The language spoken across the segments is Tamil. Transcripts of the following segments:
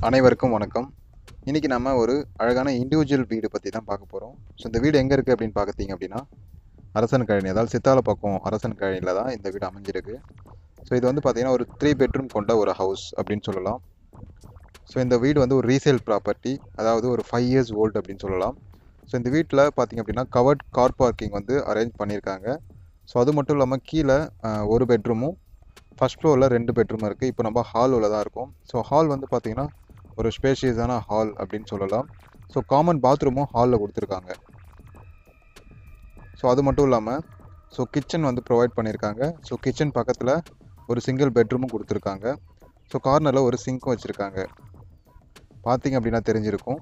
அனைவருக்கும் வணக்கம். இன்னைக்கு நம்ம ஒரு அழகான இண்டிவிஜுவல் வீடு பற்றி தான் பார்க்க போகிறோம். ஸோ இந்த வீடு எங்கே இருக்குது அப்படின்னு பார்த்தீங்க அப்படின்னா அரசன் கழனி, அதாவது சித்தாலப்பாக்கம் அரசன் கழனியில் தான் இந்த வீடு அமைஞ்சிருக்கு. ஸோ இது வந்து பார்த்தீங்கன்னா ஒரு 3 பெட்ரூம் கொண்ட ஒரு ஹவுஸ் அப்படின்னு சொல்லலாம். ஸோ இந்த வீடு வந்து ஒரு ரீசேல் ப்ராப்பர்ட்டி, அதாவது ஒரு 5 இயர்ஸ் ஓல்டு அப்படின்னு சொல்லலாம். ஸோ இந்த வீட்டில் பார்த்தீங்க அப்படின்னா கவர்ட் கார் பார்க்கிங் வந்து அரேஞ்ச் பண்ணியிருக்காங்க. ஸோ அது மட்டும் இல்லாமல் கீழே ஒரு பெட்ரூமும் ஃபர்ஸ்ட் ஃப்ளோரில் 2 பெட்ரூம் இருக்குது. இப்போ நம்ம ஹாலில் தான் இருக்கோம். ஸோ ஹால் வந்து பார்த்தீங்கன்னா ஒரு ஸ்பேஷியஸான ஹால் அப்படின்னு சொல்லலாம். ஸோ காமன் பாத்ரூமும் ஹாலில் கொடுத்துருக்காங்க. ஸோ அது மட்டும் இல்லாமல் கிச்சன் வந்து ப்ரொவைட் பண்ணியிருக்காங்க. ஸோ கிச்சன் பக்கத்தில் ஒரு சிங்கிள் பெட்ரூமும் கொடுத்துருக்காங்க. ஸோ கார்னரில் ஒரு சிங்க்கும் வச்சுருக்காங்க. பார்த்தீங்க அப்படின்னா தெரிஞ்சிருக்கும்.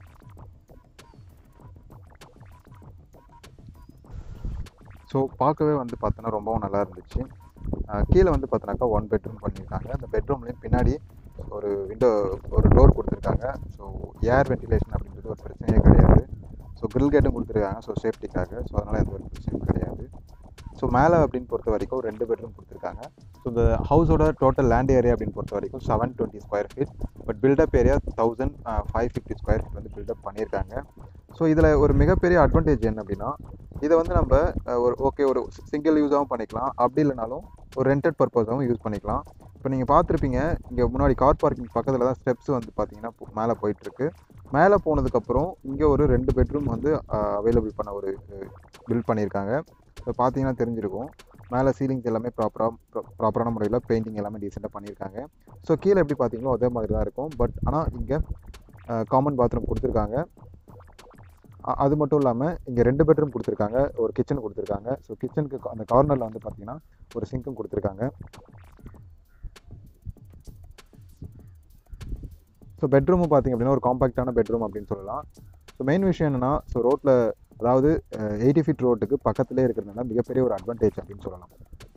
ஸோ பார்க்கவே வந்து பார்த்தோன்னா ரொம்பவும் நல்லா இருந்துச்சு. கீழே வந்து பார்த்தோன்னாக்கா 1 பெட்ரூம் பண்ணியிருக்காங்க. அந்த பெட்ரூம்லேயும் பின்னாடி ஒரு டோர் கொடுத்துருக்காங்க. ஸோ ஏர் வென்டிலேஷன் அப்படின்றது ஒரு பிரச்சனையே கிடையாது. ஸோ கிரில் கேட்டும் கொடுத்துருக்காங்க. ஸோ சேஃப்டிக்காக. ஸோ அதனால் எந்த ஒரு பிரச்சனையும் கிடையாது. ஸோ மேலே அப்படின்னு பொறுத்த வரைக்கும் 2 பெட்ரூம் கொடுத்துருக்காங்க. ஸோ இந்த ஹவுஸோட டோட்டல் லேண்ட் ஏரியா அப்படின்னு பொறுத்த வரைக்கும் 720 square feet. But built up area 1550 square feet வந்து பில்டப் பண்ணியிருக்காங்க. ஸோ இதில் ஒரு மிகப்பெரிய அட்வான்டேஜ் என்ன அப்படின்னா, இதை வந்து நம்ம ஒரு சிங்கிள் யூஸாகவும் பண்ணிக்கலாம். அப்படி இல்லைனாலும் ஒரு ரெண்டட் பர்பஸாகவும் யூஸ் பண்ணிக்கலாம். இப்போ நீங்கள் பார்த்துருப்பீங்க, இங்கே முன்னாடி கார் பார்க்கிங் பக்கத்தில் தான் ஸ்டெப்ஸ் வந்து பார்த்தீங்கன்னா மேலே போயிட்டுருக்கு. மேலே போனதுக்கப்புறம் இங்கே ஒரு 2 பெட்ரூம் வந்து அவைலபிள் பண்ண ஒரு பில்ட் பண்ணியிருக்காங்க. இப்போ பார்த்தீங்கன்னா தெரிஞ்சிருக்கும். மேலே சீலிங்ஸ் எல்லாமே ப்ராப்பரான முறையில் பெயிண்டிங் எல்லாமே டீசெண்டாக பண்ணியிருக்காங்க. ஸோ கீழே எப்படி பார்த்தீங்களோ அதே மாதிரி தான் இருக்கும். பட் ஆனால் இங்கே காமன் பாத்ரூம் கொடுத்துருக்காங்க. அது மட்டும் இல்லாமல் இங்கே 2 பெட்ரூம் கொடுத்துருக்காங்க, ஒரு கிச்சன் கொடுத்துருக்காங்க. ஸோ கிச்சனுக்கு அந்த கார்னரில் வந்து பார்த்தீங்கன்னா ஒரு சிங்க்கும் கொடுத்துருக்காங்க. ஸோ பெட்ரூமும் பார்த்திங்க அப்படின்னா ஒரு காம்பேக்டான பெட்ரூம் அப்படின்னு சொல்லலாம். ஸோ மெயின் விஷயம் என்னென்னா, ஸோ ரோட்டில் அதாவது 80 ஃபீட் ரோட்டுக்கு பக்கத்துலேயே இருக்கிறதுனால மிகப்பெரிய ஒரு அட்வான்டேஜ் அப்படின்னு சொல்லலாம்.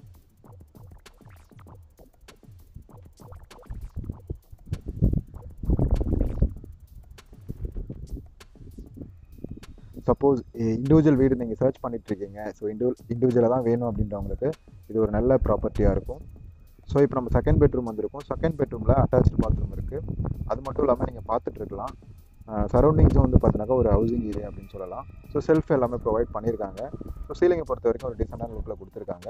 சப்போஸ் இண்டிவிஜுவல் வீடு நீங்கள் சர்ச் பண்ணிட்டுருக்கீங்க, ஸோ இண்டிவிஜுவலாக தான் வேணும் அப்படின்றவங்களுக்கு இது ஒரு நல்ல ப்ராப்பர்ட்டியாக இருக்கும். ஸோ இப்போ நம்ம செகண்ட் பெட்ரூம் வந்திருக்கோம். செகண்ட் பெட்ரூமில் அட்டாச்டு பாத்ரூம் இருக்குது. அது மட்டும் இல்லாமல் நீங்கள் பார்த்துட்ருக்கலாம், சரௌண்டிங்ஸும் வந்து பார்த்தீங்கன்னாக்கா ஒரு ஹவுசிங் ஏரியா அப்படின்னு சொல்லலாம். ஸோ செல்ஃப் எல்லாமே ப்ரொவைட் பண்ணியிருக்காங்க. ஸோ சீலிங்கை பொறுத்த வரைக்கும் ஒரு டீசெண்டான லுக்கில் கொடுத்துருக்காங்க.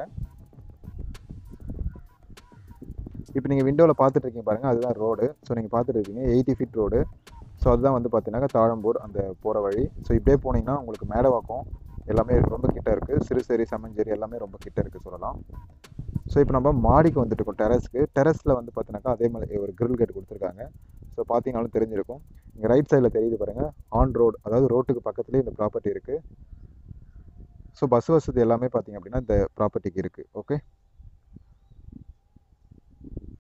இப்போ நீங்கள் விண்டோவில் பார்த்துட்ருக்கீங்க பாருங்கள், அதுதான் ரோடு. ஸோ நீங்கள் பார்த்துட்ருக்கீங்க 80 ஃபீட் ரோடு. ஸோ அதுதான் வந்து பார்த்தீங்கன்னாக்கா தாழம்பூர் அந்த போகிற வழி. ஸோ இப்படியே போனீங்கன்னா உங்களுக்கு மேடவாக்கம் எல்லாமே ரொம்ப கிட்ட இருக்குது. சிறுசேரி, செம்மஞ்சேரி எல்லாமே ரொம்ப கிட்ட இருக்குது சொல்லலாம். ஸோ இப்போ நம்ம மாடிக்கு வந்துட்டு இருக்கோம், டெரஸில் வந்து பார்த்தீங்கன்னாக்கா அதே மாதிரி ஒரு கிரில் கேட் கொடுத்துருக்காங்க. ஸோ பார்த்தீங்கன்னாலும் தெரிஞ்சிருக்கும். இங்கே ரைட் சைடில் தெரியுது பாருங்கள், ஆன் ரோடு, அதாவது ரோட்டுக்கு பக்கத்துலேயே இந்த ப்ராப்பர்ட்டி இருக்குது. ஸோ பஸ் வசதி எல்லாமே பார்த்தீங்க அப்படின்னா இந்த ப்ராப்பர்ட்டிக்கு இருக்குது. ஓகே.